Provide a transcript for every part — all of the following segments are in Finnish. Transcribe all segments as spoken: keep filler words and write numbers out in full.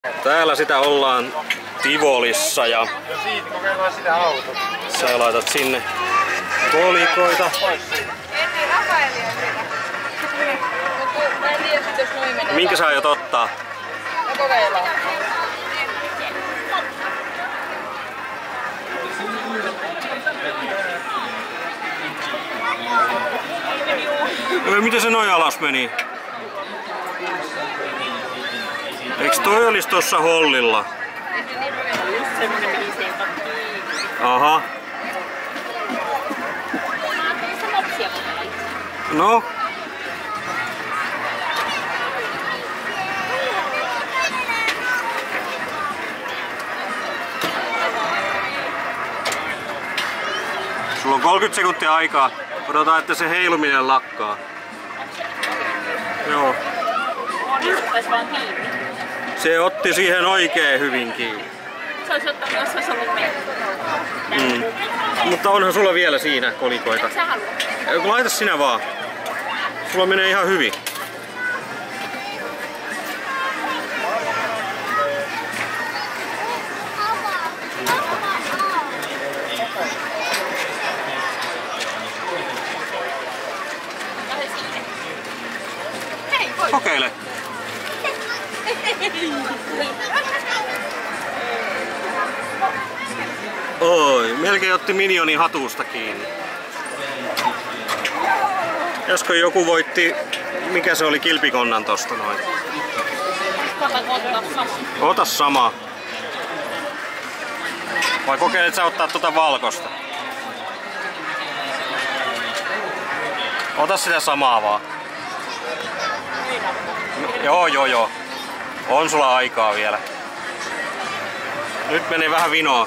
Täällä sitä ollaan Tivolissa ja sä laitat sinne kolikoita. Minkä sä aiot ottaa? Ei, miten se noin alas meni? Eiks toi olis tossa hollilla? Aha. No. Sulla on kolmekymmentä sekuntia aikaa. Odotaan, että se heiluminen lakkaa. Joo. Se otti siihen oikein hyvin kiinni. Se olisi ottanut, jos se olisi ollut meillä. Mm. Mutta onhan sulla vielä siinä kolikoita. Sä haluat? Laita sinä vaan. Sulla menee ihan hyvin. Kokeile. Oi, melkein otti Minionin hatusta kiinni. Josko joku voitti, mikä se oli kilpikonnan tosta noin? Ota sama. Vai kokeilet sä ottaa tuota valkosta? Ota sitä samaa vaan. Joo, joo, joo. On sulla aikaa vielä. Nyt menee vähän vinoa.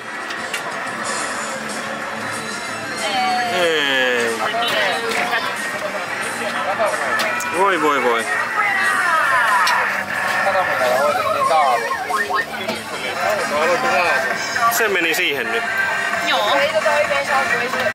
Hei. Voi, voi, voi. Se meni siihen nyt. Joo.